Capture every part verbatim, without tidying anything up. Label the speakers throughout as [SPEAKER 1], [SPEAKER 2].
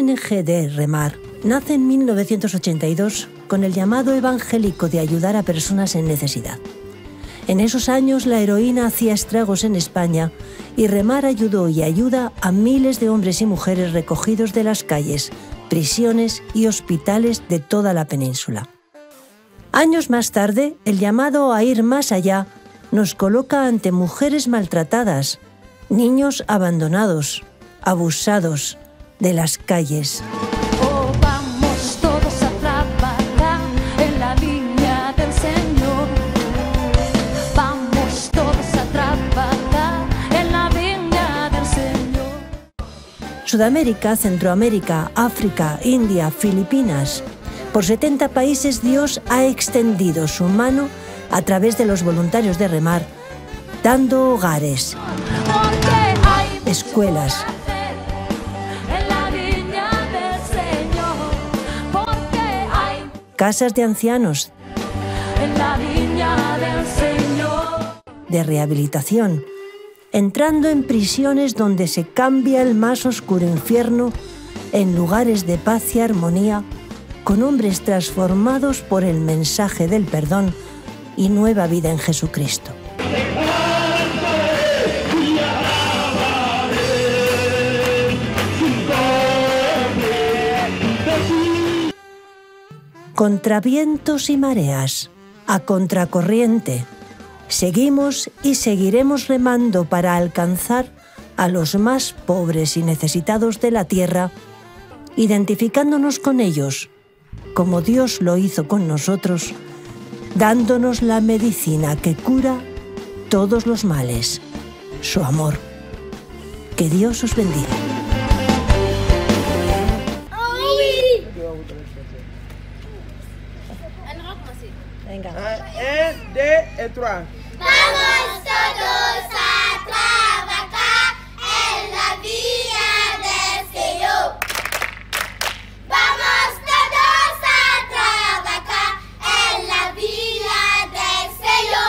[SPEAKER 1] N G de Remar nace en mil novecientos ochenta y dos con el llamado evangélico de ayudar a personas en necesidad. En esos años la heroína hacía estragos en España y Remar ayudó y ayuda a miles de hombres y mujeres recogidos de las calles, prisiones y hospitales de toda la península. Años más tarde, el llamado a ir más allá nos coloca ante mujeres maltratadas, niños abandonados, abusados de las calles.
[SPEAKER 2] Oh, vamos todos a trabajar en la viña del Señor. Vamos todos a trabajar en la viña del Señor.
[SPEAKER 1] Sudamérica, Centroamérica, África, India, Filipinas. Por setenta países Dios ha extendido su mano a través de los voluntarios de Remar, dando hogares, escuelas, casas de ancianos, de rehabilitación, entrando en prisiones donde se cambia el más oscuro infierno en lugares de paz y armonía, con hombres transformados por el mensaje del perdón y nueva vida en Jesucristo. Contra vientos y mareas, a contracorriente, seguimos y seguiremos remando para alcanzar a los más pobres y necesitados de la tierra, identificándonos con ellos, como Dios lo hizo con nosotros, dándonos la medicina que cura todos los males, su amor. Que Dios os bendiga. Venga.
[SPEAKER 3] Un, deux et trois.
[SPEAKER 4] Vamos todos a trabajar en la viña del Señor. Vamos todos a trabajar en la viña del Señor.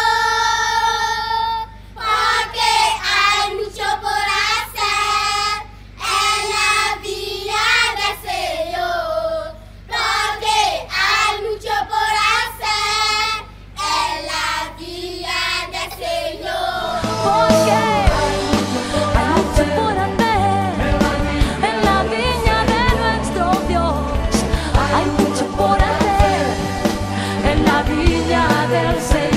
[SPEAKER 4] Porque hay mucho por hacer en la viña del Señor. Porque hay mucho por hacer.
[SPEAKER 2] Del Señor.